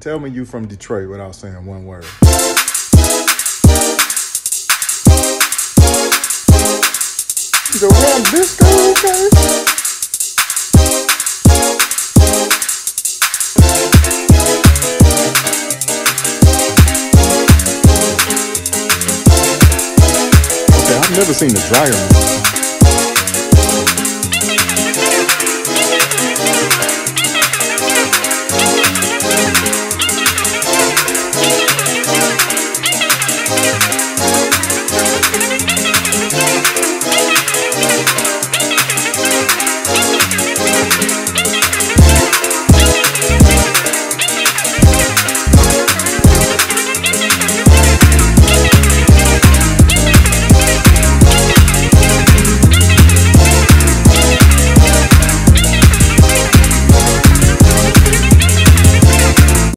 Tell me you from Detroit without saying one word. The rap disco, okay? Okay, I've never seen the dryer.